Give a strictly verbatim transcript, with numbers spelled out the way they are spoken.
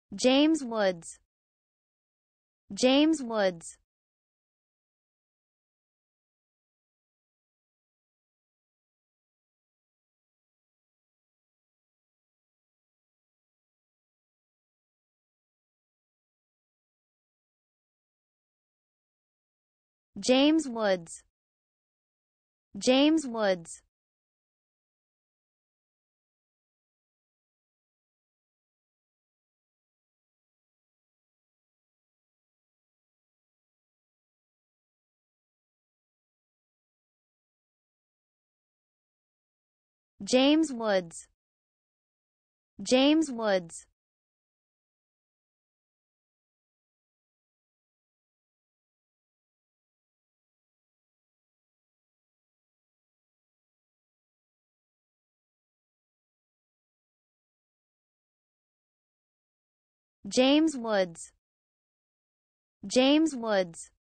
James Woods. James Woods. James Woods. James Woods. James Woods. James Woods. James Woods. James Woods.